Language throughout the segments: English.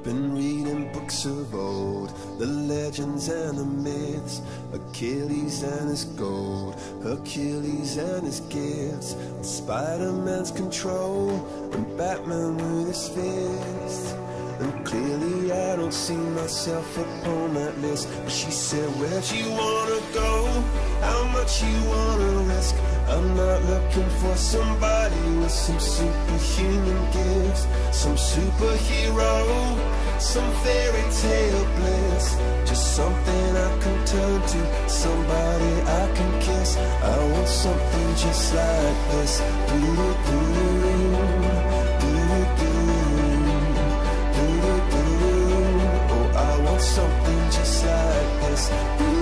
Been reading books of old, the legends and the myths, Achilles and his gold, Hercules and his gifts, and Spider-Man's control, and Batman with his fists. And clearly I don't see myself upon that list. But she said, where'd you wanna go? How much you wanna risk? I'm not looking for somebody with some superhuman gifts, some superhero, some fairy tale bliss. Just something I can turn to, somebody I can kiss. I want something just like this. Oh, I want something just like this.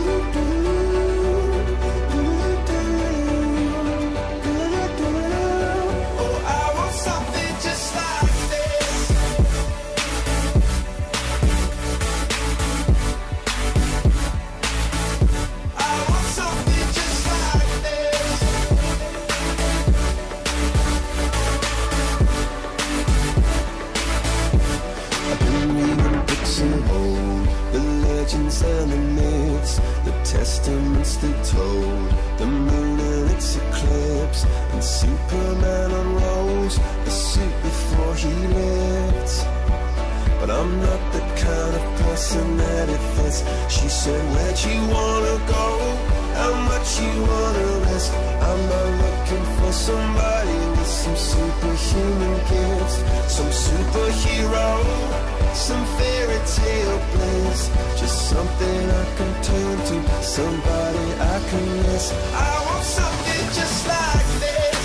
And the myths, the testaments that told the moon and its eclipse, and Superman unrolls the suit before he lived. But I'm not the kind of person that it fits. She said, where'd you wanna go? How much you wanna risk? I'm not looking for somebody with some superhuman gifts, some superhero, some fairy tale bliss. Just something I can turn to, somebody I can miss. I want something just like this.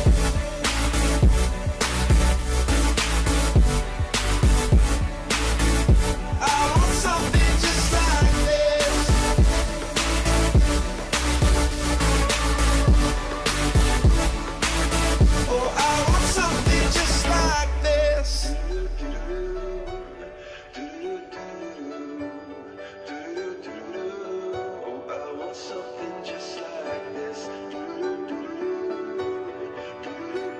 I want something just like this. Oh, I want something just like this.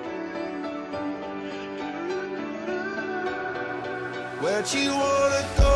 Where'd you wanna go?